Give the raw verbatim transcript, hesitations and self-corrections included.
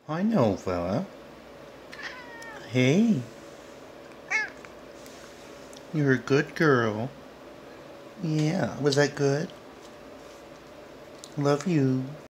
I know, fella. Hey, you're a good girl. Yeah, was that good? Love you.